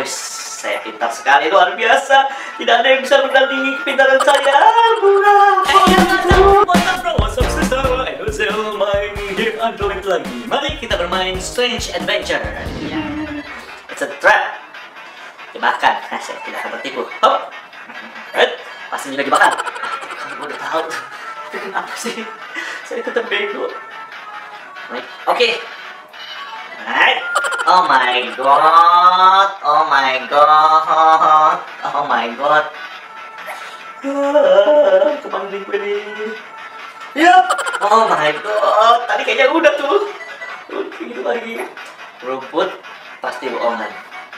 Wih, saya pintar sekali, luar biasa. Tidak ada yang bisa menandingi kepintaran saya. What's up, sister? Edozel main game Android lagi. Mari kita bermain Strange Adventure. It's a trap. Jebakan. Nah, saya tidak akan tertipu. Hop. Pasti juga jebakan. Kamu udah tahu. Kenapa sih? Saya tetap bego. Oke. Alright. Oh my god. Oh my god. Oh my god. Kemana nih gue nih? Yap. Oh my god. Tadi kayaknya udah tuh. Gitu lagi. Rumput pasti bohongan.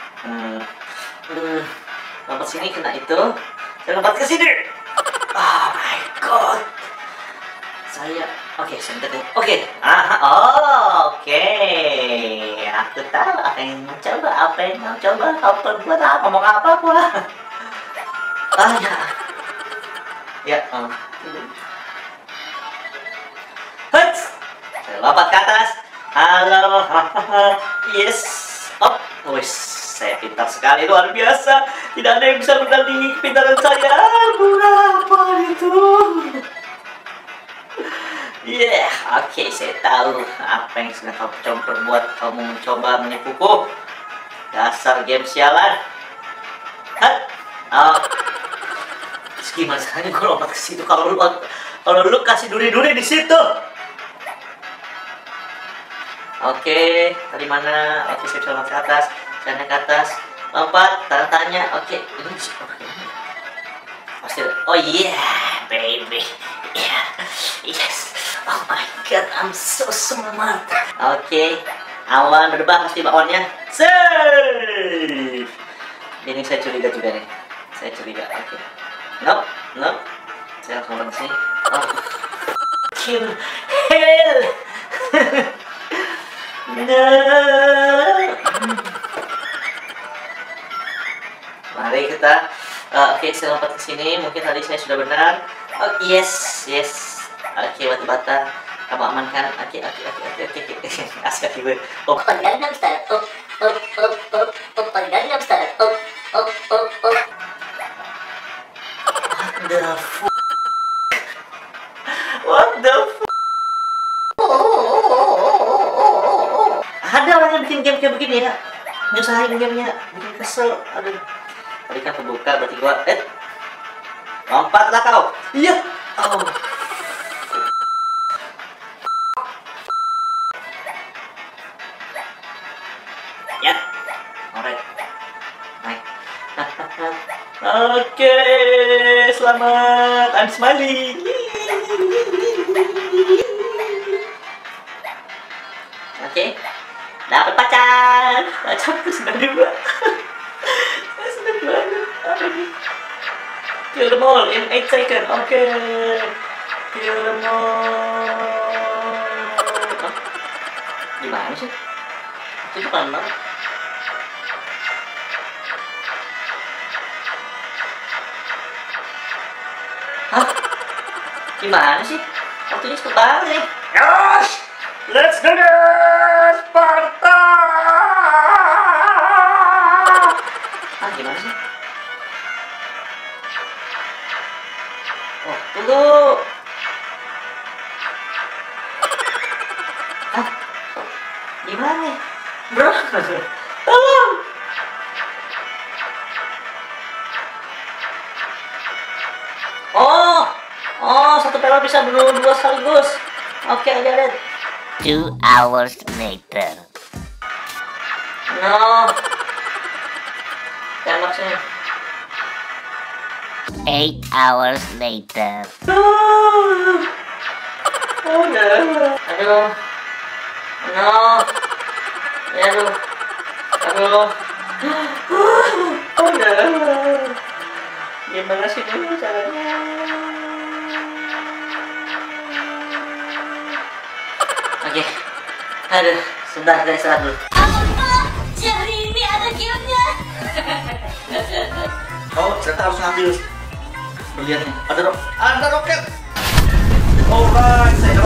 Lompat sini kena itu. Saya lompat ke sini. Oh my god. Saya oke, sebentar. Oke. Oke. Aku tahu apa yang mau coba, apa buat apa, ngomong apa gua. Ya. Huts. Saya lompat ke atas. Halo. Yes. Up. Wis, saya pintar sekali, luar biasa. Tidak ada yang bisa menandingi kepintaran saya. Berapa itu? Oke, saya tahu apa yang sedang kamu coba perbuat. Kamu mencoba menipuku. Dasar game sialan. Gimana caranya gue lompat ke situ kalau lu kasih duri-duri di situ? Oke, tadi mana? Oke, saya bisa lompat ke atas. Saya naik ke atas. Lompat, tanda tanya. Oke, ini pasti. Oh yeah, baby. Yes. Oh my god, I'm so smart. Oke, awan berdebar pasti bawannya. Safe. Ini saya curiga juga nih. Saya curiga. Oke. Nope. Saya langsung lompat sini. Oh. Kill. Hell. No. Mari kita. Oke, saya lompat ke sini. Mungkin tadi saya sudah benar. Oh yes. Oke, batu-bata. Kamu amankan. Oke. Asik gue. Open Gangnam Style. Open Gangnam Style. What the f? Ada orang yang bikin game kayak begini ya. Nyusahin gamenya, bikin kesel. Aduh. Tadi kan kebuka, berarti gua lompatlah kau. Iya. Oh. Ya. Alright. Naik. Oke, selamat. I'm smiling. Oke. Dapat pacar. Pacarku senang juga. Saya senang banget. Kill them all in 8 seconds. Oke. Kill them all. Gimana sih? Itu pelan banget. Hah? Gimana sih? Waktunya cepet banget nih. Yosh! Let's do this! Sparta! Gimana sih? Oh, tunggu! Gimana nih? Bro! Tolong! Oh, satu pelor bisa bunuh 2 sekaligus. Oke, I get it. 2 hours later. No. Tembaknya. 8 hours later. No. Oh no. Aduh. No. Ya aduh. Oh no. Gimana sih ini caranya? Oke. Aduh, sebentar saya istirahat dulu. Jadi ini ada gamenya. Oh, ternyata harus ngambil berliannya. Ada roket. Alright, saya